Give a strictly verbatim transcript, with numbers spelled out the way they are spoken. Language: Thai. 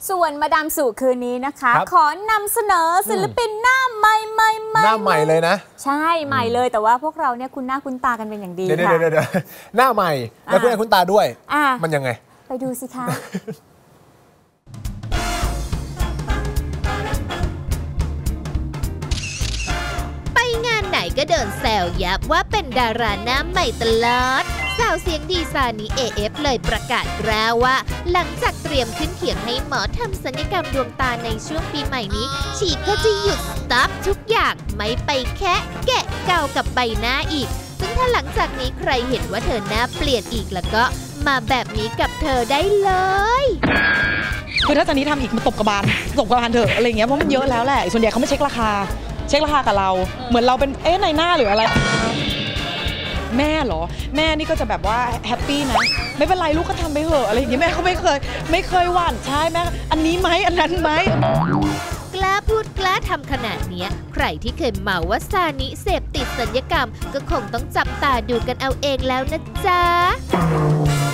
ส่วนมาดามสุคืนนี้นะคะขอนำเสนอศิลปินหน้าใหม่ใหม่ใหม่หน้าใหม่เลยนะใช่ใหม่เลยแต่ว่าพวกเราเนี่ยคุณหน้าคุณตากันเป็นอย่างดีค่ะเดี๋ยวเดี๋ยวหน้าใหม่แล้วคุณหน้าคุณตาด้วยมันยังไงไปดูสิคะไปงานไหนก็เดินแซวยับว่าเป็นดาราหน้าใหม่ตลอดสาวเสียงดีซานิ เอ เอฟ เลยประกาศกล้าว่าหลังจากเตรียมขึ้นเขียงให้หมอทำศัลยกรรมดวงตาในช่วงปีใหม่นี้ฉีดก็จะหยุดสต็อปทุกอย่างไม่ไปแคะแกะเกากับใบหน้าอีกซึ่งถ้าหลังจากนี้ใครเห็นว่าเธอหน้าเปลี่ยนอีกแล้วก็มาแบบนี้กับเธอได้เลยคือถ้าตอนนี้ทำอีกมาตบกระบาลตบกระบาลเถอะอะไรเงี้ยเพราะมันเยอะแล้วแหละส่วนใหญ่เขาไม่เช็คราคาเช็คราคากับเราเหมือนเราเป็นเอ๊ะในหน้าหรืออะไรแม่เหรอแม่นี่ก็จะแบบว่าแฮปปี้นะไม่เป็นไรลูกก็ทำไปเถอะอะไรอย่างเงี้ยแม่เขาไม่เคยไม่เคยหวั่นใช่แม่อันนี้ไหมอันนั้นไหมกล้าพูดกล้าทำขนาดนี้ใครที่เคยเมาว่าซานิเสพติดศัลยกรรมก็คงต้องจับตาดูกันเอาเองแล้วนะจ๊ะ